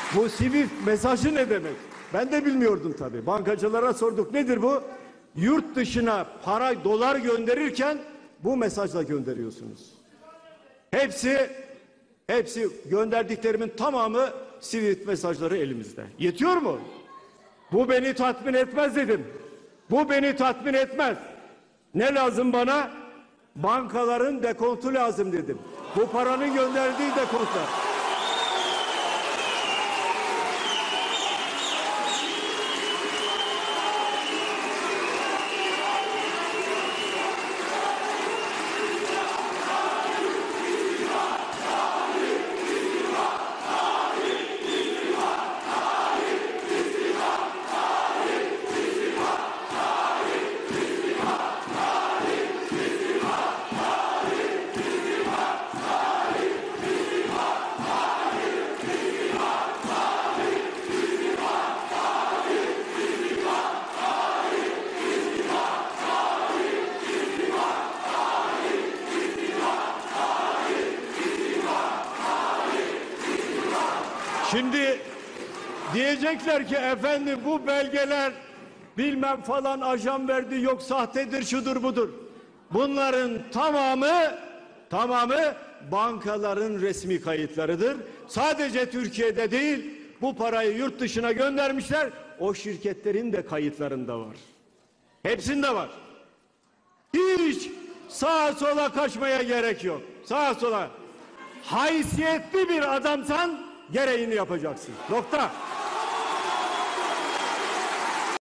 Bu Swift mesajı ne demek? Ben de bilmiyordum tabii. Bankacılara sorduk. Nedir bu? Yurt dışına para, dolar gönderirken bu mesajla gönderiyorsunuz. Hepsi gönderdiklerimin tamamı Swift mesajları elimizde. Yetiyor mu? Bu beni tatmin etmez dedim. Bu beni tatmin etmez. Ne lazım bana? Bankaların dekontu lazım dedim. Bu paranın gönderdiği dekontlar. Şimdi diyecekler ki efendim bu belgeler bilmem falan ajan verdi, yok sahtedir, şudur budur. Bunların tamamı bankaların resmi kayıtlarıdır. Sadece Türkiye'de değil, bu parayı yurt dışına göndermişler. O şirketlerin de kayıtlarında var. Hepsinde var. Hiç sağa sola kaçmaya gerek yok. Sağa sola. Haysiyetli bir adamsan gereğini yapacaksın. Nokta.